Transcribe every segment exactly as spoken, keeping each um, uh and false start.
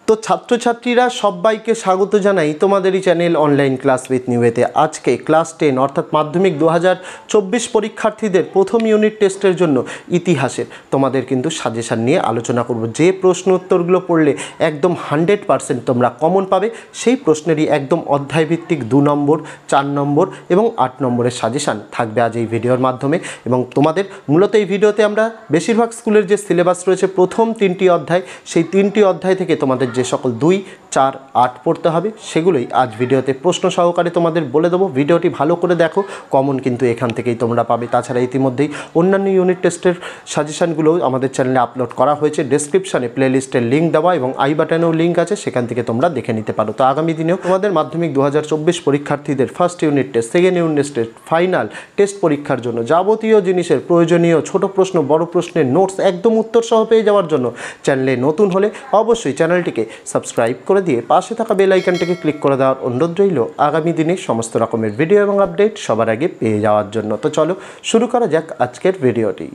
তো ছাত্রছাত্রীরা সবাইকে স্বাগত জানাই তোমাদের এই চ্যানেল অনলাইন ক্লাস উইথ নিউতে। আজকে ক্লাস টেন অর্থাৎ মাধ্যমিক দু হাজার চব্বিশ পরীক্ষার্থীদের প্রথম ইউনিট টেস্টের জন্য ইতিহাসের তোমাদের কিন্তু সাজেশান নিয়ে আলোচনা করব। যে প্রশ্ন উত্তরগুলো পড়লে একদম হান্ড্রেড পারসেন্ট তোমরা কমন পাবে, সেই প্রশ্নেরই একদম অধ্যায়ভিত্তিক দু নম্বর, চার নম্বর এবং আট নম্বরের সাজেশান থাকবে আজ এই ভিডিওর মাধ্যমে। এবং তোমাদের মূলত এই ভিডিওতে আমরা বেশিরভাগ স্কুলের যে সিলেবাস রয়েছে প্রথম তিনটি অধ্যায়, সেই তিনটি অধ্যায় থেকে তোমাদের যে সকল দুই, চার, আট পড়তে হবে সেগুলোই আজ ভিডিওতে প্রশ্ন সহকারে তোমাদের বলে দেবো। ভিডিওটি ভালো করে দেখো, কমন কিন্তু এখান থেকেই তোমরা পাবে। তাছাড়া ইতিমধ্যেই অন্যান্য ইউনিট টেস্টের সাজেশানগুলোও আমাদের চ্যানেলে আপলোড করা হয়েছে। ডেসক্রিপশানে প্লেলিস্টের লিঙ্ক দেওয়া এবং আই বাটনেও লিঙ্ক আছে, সেখান থেকে তোমরা দেখে নিতে পারো। তো আগামী দিনেও তোমাদের মাধ্যমিক দু হাজার চব্বিশ পরীক্ষার্থীদের first unit test, second unit test, final test পরীক্ষার জন্য যাবতীয় জিনিসের প্রয়োজনীয় ছোট প্রশ্ন, বড় প্রশ্নের নোটস একদম উত্তর সহ পেয়ে যাওয়ার জন্য চ্যানেলে নতুন হলে অবশ্যই চ্যানেলটিকে সাবস্ক্রাইব করে দিয়ে পাশে থাকা বেল আইকনটিকে ক্লিক করে দেওয়ার অনুরোধ রইল আগামী দিনে সমস্ত রকমের ভিডিও এবং আপডেট সবার আগে পেয়ে যাওয়ার জন্য। তো চলো শুরু করা যাক আজকের ভিডিওটি।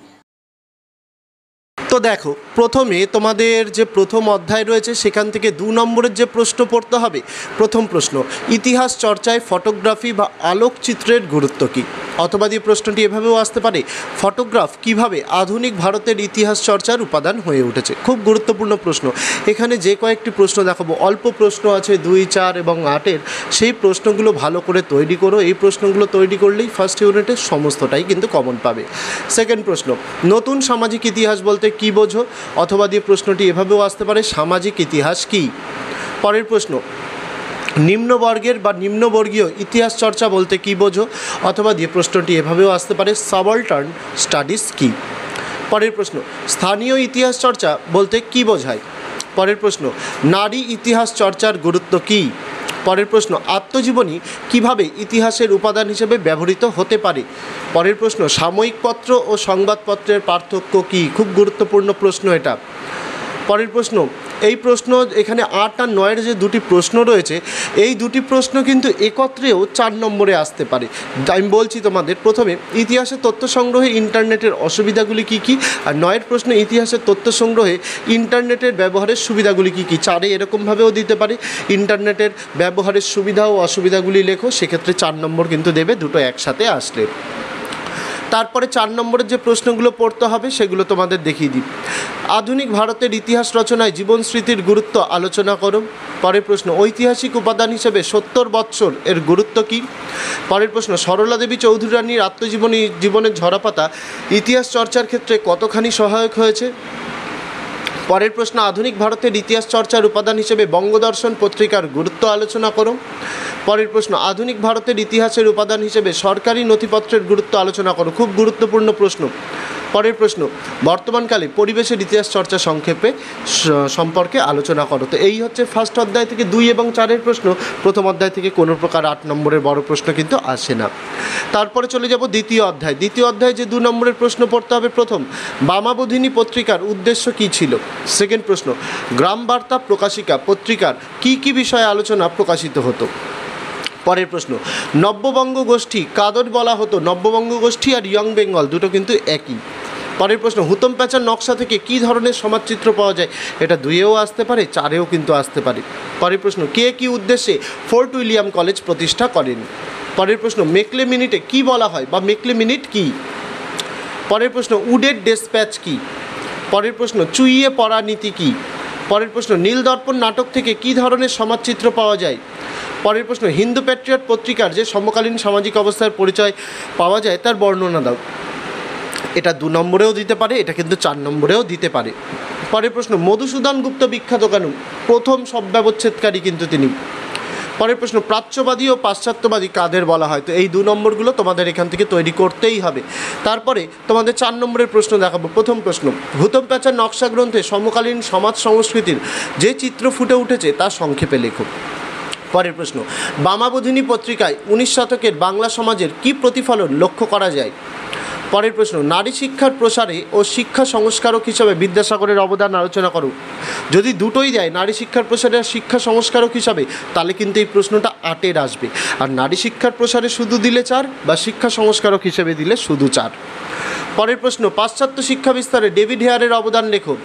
তো দেখো, প্রথমে তোমাদের যে প্রথম অধ্যায় রয়েছে সেখান থেকে দু নম্বরের যে প্রশ্ন পড়তে হবে। প্রথম প্রশ্ন, ইতিহাস চর্চায় ফটোগ্রাফি বা আলোকচিত্রের গুরুত্ব কী? অথবা দিয়ে প্রশ্নটি এভাবেও আসতে পারে, ফটোগ্রাফ কিভাবে আধুনিক ভারতের ইতিহাস চর্চার উপাদান হয়ে উঠেছে? খুব গুরুত্বপূর্ণ প্রশ্ন। এখানে যে কয়েকটি প্রশ্ন দেখাবো, অল্প প্রশ্ন আছে দুই, চার এবং আটের, সেই প্রশ্নগুলো ভালো করে তৈরি করো। এই প্রশ্নগুলো তৈরি করলেই ফার্স্ট ইউনিটের সমস্তটাই কিন্তু কমন পাবে। সেকেন্ড প্রশ্ন, নতুন সামাজিক ইতিহাস বলতে কী বোঝো? অথবা দিয়ে প্রশ্নটি এভাবেও আসতে পারে, সামাজিক ইতিহাস কী? পরের প্রশ্ন, নিম্নবর্গের বা নিম্নবর্গীয় ইতিহাস চর্চা বলতে কী বোঝো? অথবা দিয়ে প্রশ্নটি এভাবেও আসতে পারে, সাবঅল্টার্ন স্টাডিজ কী? পরের প্রশ্ন, স্থানীয় ইতিহাস চর্চা বলতে কী বোঝায়? পরের প্রশ্ন, নারী ইতিহাস চর্চার গুরুত্ব কী? পরের প্রশ্ন, আত্মজীবনী কিভাবে ইতিহাসের উপাদান হিসেবে ব্যবহৃত হতে পারে? পরের প্রশ্ন, সাময়িক পত্র ও সংবাদপত্রের পার্থক্য কী? খুব গুরুত্বপূর্ণ প্রশ্ন এটা। পরের প্রশ্ন, এই প্রশ্ন এখানে আট আর নয়ের যে দুটি প্রশ্ন রয়েছে, এই দুটি প্রশ্ন কিন্তু একত্রেও চার নম্বরে আসতে পারে। আমি বলছি তোমাদের, প্রথমে ইতিহাসের তথ্য সংগ্রহে ইন্টারনেটের অসুবিধাগুলি কী কী, আর নয়ের প্রশ্ন ইতিহাসের তথ্য সংগ্রহে ইন্টারনেটের ব্যবহারের সুবিধাগুলি কী কী। চারে এরকমভাবেও দিতে পারে, ইন্টারনেটের ব্যবহারের সুবিধা ও অসুবিধাগুলি লেখো, সেক্ষেত্রে চার নম্বর কিন্তু দেবে, দুটো একসাথে আসলে। তারপরে চার নম্বরের যে প্রশ্নগুলো পড়তে হবে সেগুলো তোমাদের দেখিয়ে দিই। আধুনিক ভারতের ইতিহাস রচনায় জীবন স্মৃতির গুরুত্ব আলোচনা করো। পরের প্রশ্ন, ঐতিহাসিক উপাদান হিসেবে সত্তর বৎসর এর গুরুত্ব কী? পরের প্রশ্ন, সরলা দেবী চৌধুরী রানীর আত্মজীবনী জীবনের ঝরাপাতা ইতিহাস চর্চার ক্ষেত্রে কতখানি সহায়ক হয়েছে? পরের প্রশ্ন, আধুনিক ভারতের ইতিহাস চর্চার উপাদান হিসেবে বঙ্গদর্শন পত্রিকার গুরুত্ব আলোচনা করো। পরের প্রশ্ন, আধুনিক ভারতের ইতিহাসের উপাদান হিসেবে সরকারি নথিপত্রের গুরুত্ব আলোচনা করো। খুব গুরুত্বপূর্ণ প্রশ্ন। পরের প্রশ্ন, বর্তমানকালে পরিবেশের ইতিহাস চর্চা সংক্ষেপে সম্পর্কে আলোচনা করো। তো এই হচ্ছে ফার্স্ট অধ্যায় থেকে দুই এবং চারের প্রশ্ন। প্রথম অধ্যায় থেকে কোনো প্রকার আট নম্বরের বড় প্রশ্ন কিন্তু আসে না। তারপরে চলে যাব দ্বিতীয় অধ্যায়। দ্বিতীয় অধ্যায়ে যে দু নম্বরের প্রশ্ন পড়তে হবে, প্রথম, বামাবোধিনী পত্রিকার উদ্দেশ্য কী ছিল? সেকেন্ড প্রশ্ন, গ্রাম বার্তা প্রকাশিকা পত্রিকার কী কী বিষয়ে আলোচনা প্রকাশিত হতো? পরের প্রশ্ন, নব্যবঙ্গ গোষ্ঠী কাদের বলা হতো? নব্যবঙ্গ গোষ্ঠী আর ইয়ং বেঙ্গল দুটো কিন্তু একই। পরের প্রশ্ন, হুতম প্যাঁচার নকশা থেকে কী ধরনের সমাজচিত্র পাওয়া যায়? এটা দুইয়েও আসতে পারে, চারেও কিন্তু আসতে পারে। পরের প্রশ্ন, কে কী উদ্দেশ্যে ফোর্ট উইলিয়াম কলেজ প্রতিষ্ঠা করেন? পরের প্রশ্ন, মেকলে মিনিটে কী বলা হয় বা মেকলে মিনিট কী? পরের প্রশ্ন, উডের ডেসপ্যাচ কী? পরের প্রশ্ন, চুইয়ে পড়া নীতি কী? পরের প্রশ্ন, নীলদর্পণ নাটক থেকে কী ধরনের সমাজচিত্র পাওয়া যায়? পরের প্রশ্ন, হিন্দু প্যাট্রিয়ট পত্রিকার যে সমকালীন সামাজিক অবস্থার পরিচয় পাওয়া যায় তার বর্ণনা দাও। এটা দু নম্বরেও দিতে পারে, এটা কিন্তু চার নম্বরেও দিতে পারে। পরের প্রশ্ন, মধুসূদন গুপ্ত বিখ্যাত কেন? প্রথম শব্দাবচ্ছেদকারী কিন্তু তিনি। পরের প্রশ্ন, প্রাচ্যবাদী ও পাশ্চাত্যবাদী কাদের বলা হয়? তো এই দু নম্বরগুলো তোমাদের এখান থেকে তৈরি করতেই হবে। তারপরে তোমাদের চার নম্বরের প্রশ্ন দেখাবো। প্রথম প্রশ্ন, হুতম প্যাঁচার নকশা গ্রন্থে সমকালীন সমাজ সংস্কৃতির যে চিত্র ফুটে উঠেছে তা সংক্ষেপে লেখো। পরের প্রশ্ন, বামাবোধিনী পত্রিকায় উনিশ শতকের বাংলা সমাজের কী প্রতিফলন লক্ষ্য করা যায়? পরের প্রশ্ন, নারী শিক্ষার প্রসারে ও শিক্ষা সংস্কারক হিসাবে বিদ্যাসাগরের অবদান আলোচনা করো। যদি দুটোই দেয়, নারী শিক্ষার প্রসারে আর শিক্ষা সংস্কারক হিসাবে, তাহলে কিন্তু এই প্রশ্নটা আটের আসবে। আর নারী শিক্ষার প্রসারে শুধু দিলে চার, বা শিক্ষা সংস্কারক হিসেবে দিলে শুধু চার। পরের প্রশ্ন, পাশ্চাত্য শিক্ষা বিস্তারে ডেভিড হেয়ারের অবদান লেখো।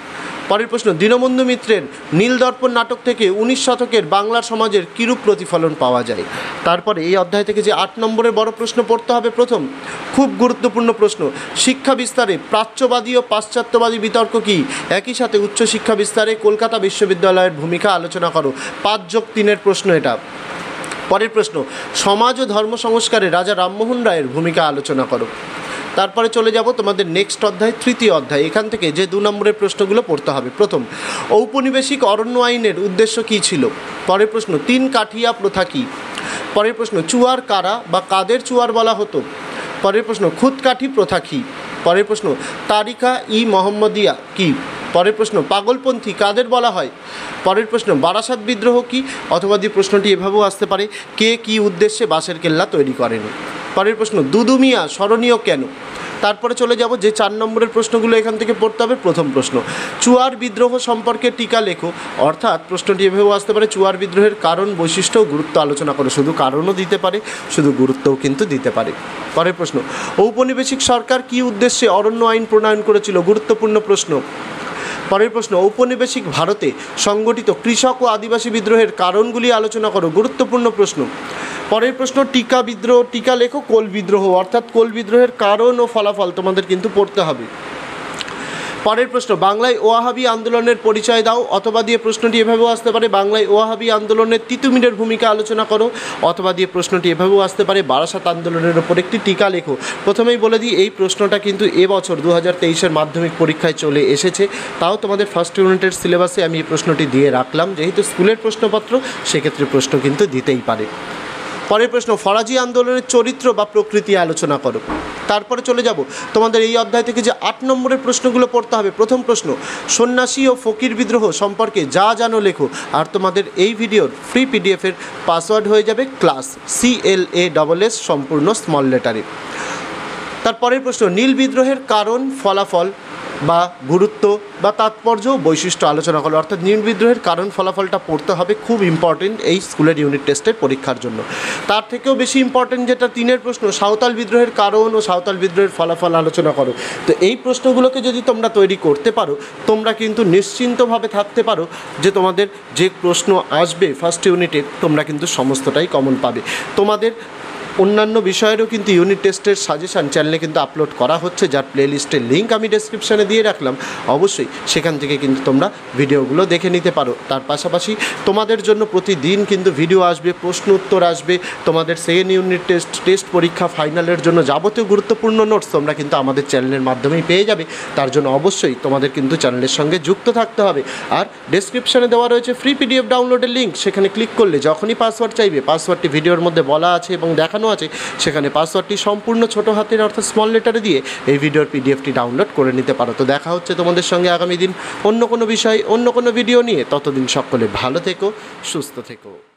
পরের প্রশ্ন, দীনবন্ধু মিত্রের নীলদর্পণ নাটক থেকে উনিশ শতকের বাংলার সমাজের কিরূপ প্রতিফলন পাওয়া যায়। তারপরে এই অধ্যায় থেকে যে আট নম্বরের বড় প্রশ্ন পড়তে হবে, প্রথম খুব গুরুত্বপূর্ণ প্রশ্ন, শিক্ষা বিস্তারে প্রাচ্যবাদী ও পাশ্চাত্যবাদী বিতর্ক কী, একই সাথে উচ্চশিক্ষা বিস্তারে কলকাতা বিশ্ববিদ্যালয়ের ভূমিকা আলোচনা করো। পাঁচ যোগ তিনের প্রশ্ন এটা। পরের প্রশ্ন, সমাজ ও ধর্ম সংস্কারে রাজা রামমোহন রায়ের ভূমিকা আলোচনা করো। তারপরে চলে যাব তোমাদের নেক্সট অধ্যায়, তৃতীয় অধ্যায়। এখান থেকে যে দু নম্বরের প্রশ্নগুলো পড়তে হবে, প্রথম ঔপনিবেশিক অরণ্য আইনের উদ্দেশ্য কী ছিল। পরের প্রশ্ন, তিন কাঠিয়া প্রথা কী। পরের প্রশ্ন, চুয়ার কারা বা কাদের চুয়ার বলা হতো। পরের প্রশ্ন, খুদকাঠি প্রথা কী। পরের প্রশ্ন, তারিকা ই মোহাম্মদিয়া কী। পরের প্রশ্ন, পাগলপন্থী কাদের বলা হয়। পরের প্রশ্ন, বারাসাত বিদ্রোহ কী, অথবা দিয়ে প্রশ্নটি এভাবেও আসতে পারে, কে কী উদ্দেশ্যে বাঁশের কেল্লা তৈরি করেন। পরের প্রশ্ন, দুদু মিয়া স্মরণীয় কেন। তারপরে চলে যাব যে চার নম্বরের প্রশ্নগুলো এখান থেকে পড়তে হবে। প্রথম প্রশ্ন, চুয়ার বিদ্রোহ সম্পর্কে টিকা লেখো, অর্থাৎ প্রশ্নটি এভাবেও আসতে পারে, চুয়ার বিদ্রোহের কারণ, বৈশিষ্ট্য ও গুরুত্ব আলোচনা করো। শুধু কারণও দিতে পারে, শুধু গুরুত্বও কিন্তু দিতে পারে। পরের প্রশ্ন, ঔপনিবেশিক সরকার কী উদ্দেশ্যে অরণ্য আইন প্রণয়ন করেছিল, গুরুত্বপূর্ণ প্রশ্ন। পরের প্রশ্ন, ঔপনিবেশিক ভারতে সংগঠিত কৃষক ও আদিবাসী বিদ্রোহের কারণগুলি আলোচনা করো, গুরুত্বপূর্ণ প্রশ্ন। পরের প্রশ্ন, টিকা বিদ্রোহ, টিকা লেখো কোল বিদ্রোহ, অর্থাৎ কোল বিদ্রোহের কারণ ও ফলাফল তোমাদের কিন্তু পড়তে হবে। পরের প্রশ্ন, বাংলায় ওয়াহাবি আন্দোলনের পরিচয় দাও, অথবা দিয়ে প্রশ্নটি এভাবেও আসতে পারে, বাংলায় ওয়াহাবি আন্দোলনের তিতুমিরের ভূমিকা আলোচনা করো, অথবা দিয়ে প্রশ্নটি এভাবেও আসতে পারে, বারাসাত আন্দোলনের ওপর একটি টিকা লেখো। প্রথমেই বলে দিই, এই প্রশ্নটা কিন্তু এবছর দু হাজার তেইশের মাধ্যমিক পরীক্ষায় চলে এসেছে, তাও তোমাদের ফার্স্ট ইউনিটের সিলেবাসে আমি এই প্রশ্নটি দিয়ে রাখলাম, যেহেতু স্কুলের প্রশ্নপত্র সেক্ষেত্রে প্রশ্ন কিন্তু দিতেই পারে। পরের প্রশ্ন, ফরাজি আন্দোলনের চরিত্র বা প্রকৃতি আলোচনা করো। তারপরে চলে যাব তোমাদের এই অধ্যায় থেকে যে আট নম্বরের প্রশ্নগুলো পড়তে হবে। প্রথম প্রশ্ন, সন্ন্যাসী ও ফকির বিদ্রোহ সম্পর্কে যা জানো লেখো। আর তোমাদের এই ভিডিওর ফ্রি পিডিএফের পাসওয়ার্ড হয়ে যাবে class, C L A double S সম্পূর্ণ স্মল লেটারে। তারপরের প্রশ্ন, নীল বিদ্রোহের কারণ, ফলাফল বা গুরুত্ব বা তাৎপর্য, বৈশিষ্ট্য আলোচনা করো। অর্থাৎ নীল বিদ্রোহের কারণ ফলাফলটা পড়তে হবে, খুব ইম্পর্টেন্ট এই স্কুলের ইউনিট টেস্টের পরীক্ষার জন্য। তার থেকেও বেশি ইম্পর্টেন্ট যেটা তিনের প্রশ্ন, সাঁওতাল বিদ্রোহের কারণ ও সাঁওতাল বিদ্রোহের ফলাফল আলোচনা করো। তো এই প্রশ্নগুলোকে যদি তোমরা তৈরি করতে পারো, তোমরা কিন্তু নিশ্চিন্তভাবে থাকতে পারো যে তোমাদের যে প্রশ্ন আসবে ফার্স্ট ইউনিটে, তোমরা কিন্তু সমস্তটাই কমন পাবে। তোমাদের অন্যান্য বিষয়েরও কিন্তু ইউনিট টেস্টের সাজেশান চ্যানেলে কিন্তু আপলোড করা হচ্ছে, যার প্লেলিস্টের লিঙ্ক আমি ডেসক্রিপশানে দিয়ে রাখলাম। অবশ্যই সেখান থেকে কিন্তু তোমরা ভিডিওগুলো দেখে নিতে পারো। তার পাশাপাশি তোমাদের জন্য প্রতিদিন কিন্তু ভিডিও আসবে, প্রশ্ন উত্তর আসবে, তোমাদের সেকেন্ড ইউনিট টেস্ট, টেস্ট পরীক্ষা, ফাইনালের জন্য যাবতীয় গুরুত্বপূর্ণ নোটস তোমরা কিন্তু আমাদের চ্যানেলের মাধ্যমেই পেয়ে যাবে। তার জন্য অবশ্যই তোমাদের কিন্তু চ্যানেলের সঙ্গে যুক্ত থাকতে হবে। আর ডেসক্রিপশানে দেওয়া রয়েছে ফ্রি পিডিএফ ডাউনলোডের লিঙ্ক, সেখানে ক্লিক করলে যখনই পাসওয়ার্ড চাইবে, পাসওয়ার্ডটি ভিডিওর মধ্যে বলা আছে এবং দেখানো আছে, সেখানে পাসওয়ার্ডটি সম্পূর্ণ ছোট হাতের অর্থাৎ স্মল লেটারে দিয়ে এই ভিডিওর পিডিএফটি ডাউনলোড করে নিতে পারো। তো দেখা হচ্ছে তোমাদের সঙ্গে আগামী দিন অন্য কোনো বিষয়, অন্য কোনো ভিডিও নিয়ে। ততদিন সকলে ভালো থেকো, সুস্থ থেকো।